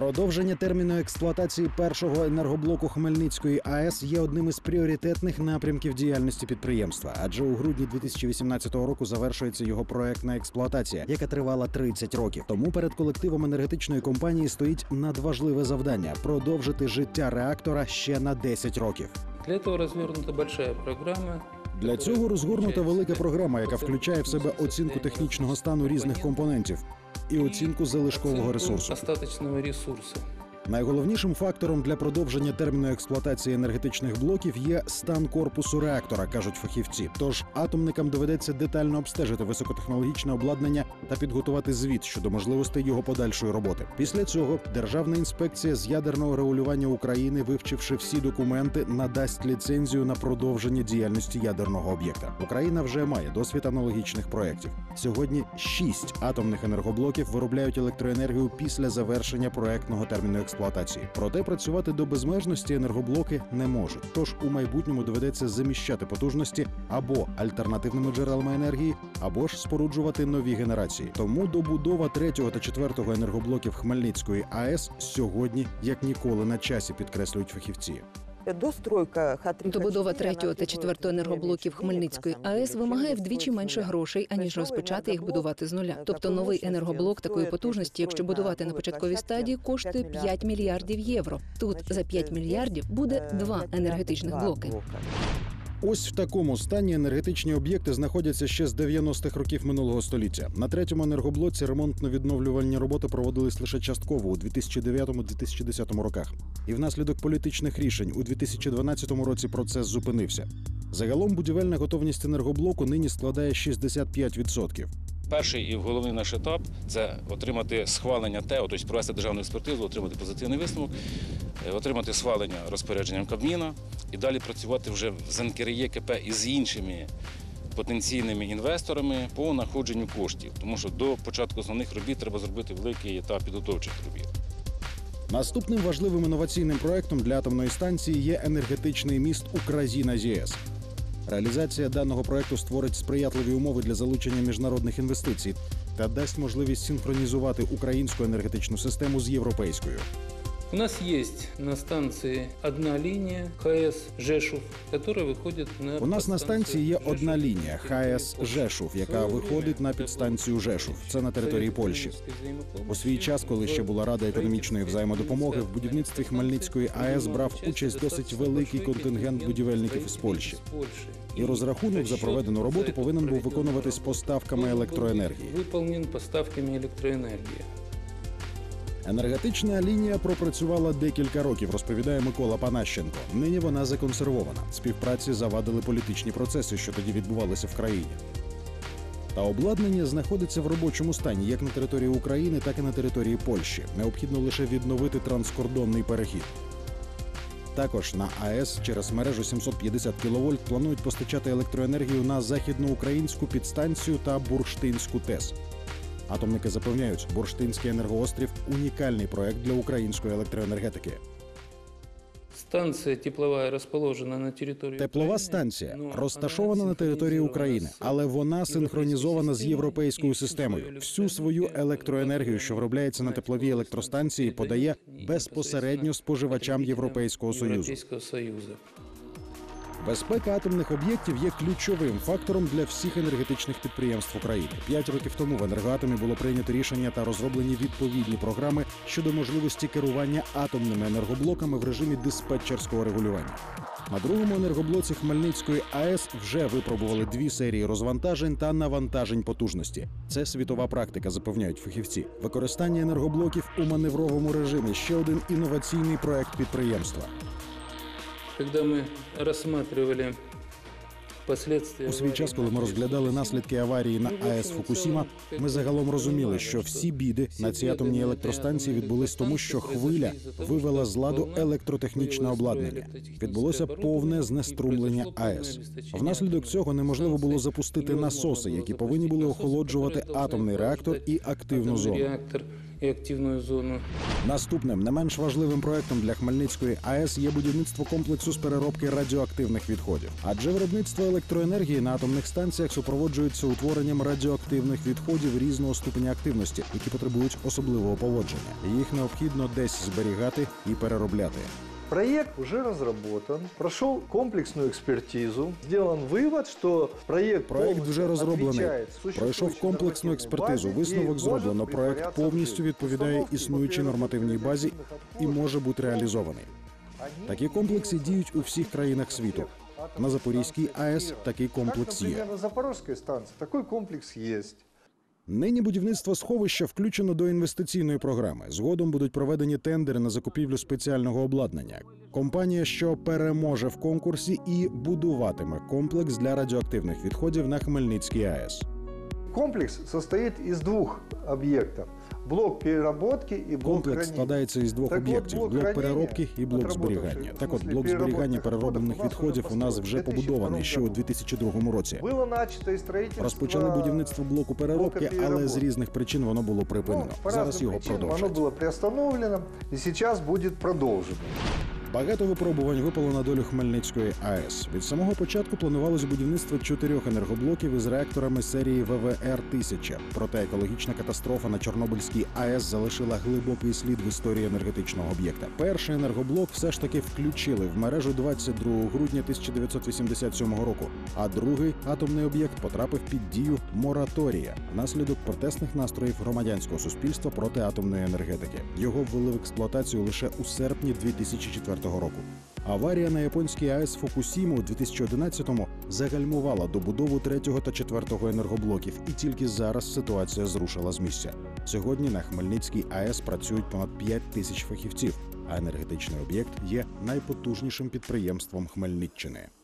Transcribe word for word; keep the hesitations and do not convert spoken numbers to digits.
Продовження терміну експлуатації першого енергоблоку Хмельницької АЕС є одним із пріоритетних напрямків діяльності підприємства, адже у грудні дві тисячі вісімнадцятого року завершується його проектна експлуатація, яка тривала тридцять років. Тому перед колективом енергетичної компанії стоїть надважливе завдання – продовжити життя реактора ще на десять років. Для цього розгорнута велика програма. Для цього розгорнута велика програма, яка включає в себе оцінку технічного стану різних компонентів і оцінку залишкового ресурсу. Остаточного ресурсу. Найголовнішим фактором для продовження терміну експлуатації енергетичних блоків є стан корпусу реактора, кажуть фахівці. Тож атомникам доведеться детально обстежити високотехнологічне обладнання та підготувати звіт щодо можливостей його подальшої роботи. Після цього Державна інспекція з ядерного регулювання України, вивчивши всі документи, надасть ліцензію на продовження діяльності ядерного об'єкта. Україна вже має досвід аналогічних проєктів. Сьогодні шість атомних енергоблоків виробляють електроенергію після завершення проектного терміну експлуатації. експлуатації. Проте працювати до безмежності енергоблоки не можуть. Тож у майбутньому доведеться заміщати потужності або альтернативними джерелами енергії, або ж споруджувати нові генерації. Тому добудова третього та четвертого енергоблоків Хмельницької АЕС сьогодні як ніколи на часі, підкреслюють фахівці. Добудова третього та четвертого енергоблоків Хмельницької АЕС вимагає вдвічі менше грошей, аніж розпочати їх будувати з нуля. Тобто новий енергоблок такої потужності, якщо будувати на початковій стадії, коштує п'ять мільярдів євро. Тут за п'ять мільярдів буде два енергетичних блоки. Ось в такому стані енергетичні об'єкти знаходяться ще з дев'яностих років минулого століття. На третьому енергоблоці ремонтно-відновлювальні роботи проводились лише частково у дві тисячі дев'ятому - дві тисячі десятому роках. І внаслідок політичних рішень у дві тисячі дванадцятому році процес зупинився. Загалом будівельна готовність енергоблоку нині складає шістдесят п'ять відсотків. Перший і головний наш етап – це отримати схвалення ТЕО, тобто провести державну експертизу, отримати позитивний висновок, отримати схвалення розпорядженням Кабміна і далі працювати вже з ен ке ер є ке пе і з іншими потенційними інвесторами по знаходженню коштів. Тому що до початку основних робіт треба зробити великий етап підготовчих робіт. Наступним важливим інноваційним проєктом для атомної станції є енергетичний міст Укрзіна-ЗІЕС. Реалізація даного проєкту створить сприятливі умови для залучення міжнародних інвестицій та дасть можливість синхронізувати українську енергетичну систему з європейською. У нас есть на станции одна линия ха ес Жешув, которая выходит на... У нас на станції є одна лінія ха ес Жешув, яка виходить на підстанцію Жешув. Це на території Польщі. У свій час, коли ще була Рада економічної взаємодопомоги, в будівництві Хмельницької АЕС брав участь досить великий контингент будівельників із Польщі. І розрахунок за проведену роботу повинен був виконуватись поставками електроенергії. Виповнен поставками електроенергії. Енергетична лінія пропрацювала декілька років, розповідає Микола Панащенко. Нині вона законсервована. Співпраці завадили політичні процеси, що тоді відбувалися в країні. Та обладнання знаходиться в робочому стані як на території України, так і на території Польщі. Необхідно лише відновити транскордонний перехід. Також на АЕС через мережу сімсот п'ятдесят кіловольт планують постачати електроенергію на західноукраїнську підстанцію та Бурштинську ТЕС. Атомники запевняють, Бурштинський енергоострів – унікальний проект для української електроенергетики. Станція теплова розположена на території Теплова станція розташована на території України, але вона синхронізована з європейською системою. Всю свою електроенергію, що виробляється на тепловій електростанції, подає безпосередньо споживачам Європейського Союзу. Безпека атомних об'єктів є ключовим фактором для всіх енергетичних підприємств України. П'ять років тому в «Енергоатомі» було прийнято рішення та розроблені відповідні програми щодо можливості керування атомними енергоблоками в режимі диспетчерського регулювання. На другому енергоблоці Хмельницької АЕС вже випробували дві серії розвантажень та навантажень потужності. Це світова практика, запевняють фахівці. Використання енергоблоків у маневровому режимі – ще один інноваційний проект підприємства. Коли ми розглядали У свій час, коли ми розглядали наслідки аварії на АЕС Фукусіма, ми загалом розуміли, що всі біди на цій атомній електростанції відбулись тому, що хвиля вивела з ладу електротехнічне обладнання. Відбулося повне знеструмлення АЕС. Внаслідок цього неможливо було запустити насоси, які повинні були охолоджувати атомний реактор і активну зону. и активную зону. Наступним, не менш важливим проектом для Хмельницької АЕС є будівництво комплексу з переробки радіоактивних відходів. Адже виробництво електроенергії на атомних станціях супроводжується утворенням радіоактивних відходів різного ступеня активності, які потребують особливого поводження. Їх необхідно десь зберігати і переробляти. Проект уже разработан, прошел комплексную экспертизу, сделан вывод, что проект, Проект вже розроблений, отвечает пройшов существующей комплексну нормативной експертизу, базе висновок и может зроблено. Проект притворяться повністю в жизнь. відповідає Установки існуючій по нормативній базі і може бути реалізований. Они Такі комплекси діють у всіх країнах світу. На Запорізькій АЕС такий комплекс Как, є. например, на Запорожской станции такой комплекс есть. Нині будівництво сховища включено до інвестиційної програми. Згодом будуть проведені тендери на закупівлю спеціального обладнання. Компанія, що переможе в конкурсі, і будуватиме комплекс для радіоактивних відходів на Хмельницькій АЕС. Комплекс состоит из двух объектов. Блок переработки и блок Комплекс хранения. складається із двох Так от, об'єктів: блок блок хранення, переробки і блок отработавший, зберігання. в Так от, смислі, блок зберігання переробних перероблених відходів у нас відходів у нас вже построєн. побудований ще у дві тисячі другому році. Было начато и строительство. Розпочали будівництво блоку переробки, блока але з переробки. різних причин воно було припинено. Ну, по Зараз разным його причинам продовжать. Оно было приостановлено и сейчас будет продолжено. Багато випробувань випало на долю Хмельницької АЕС. Від самого початку планувалось будівництво чотирьох енергоблоків із реакторами серії В В Р тисяча. Проте екологічна катастрофа на Чорнобильській АЕС залишила глибокий слід в історії енергетичного об'єкта. Перший енергоблок все ж таки включили в мережу двадцять другого грудня тисяча дев'ятсот вісімдесят сьомого року, а другий атомний об'єкт потрапив під дію мораторія внаслідок протестних настроїв громадянського суспільства проти атомної енергетики. Його ввели в експлуатацію лише у серпні дві тисячі четвертого року. Аварія на японській АЕС Фукусіма у дві тисячі одинадцятому загальмувала добудову третього та четвертого енергоблоків, і тільки зараз ситуація зрушила з місця. Сьогодні на Хмельницькій АЕС працюють понад п'ять тисяч фахівців, а енергетичний об'єкт є найпотужнішим підприємством Хмельниччини.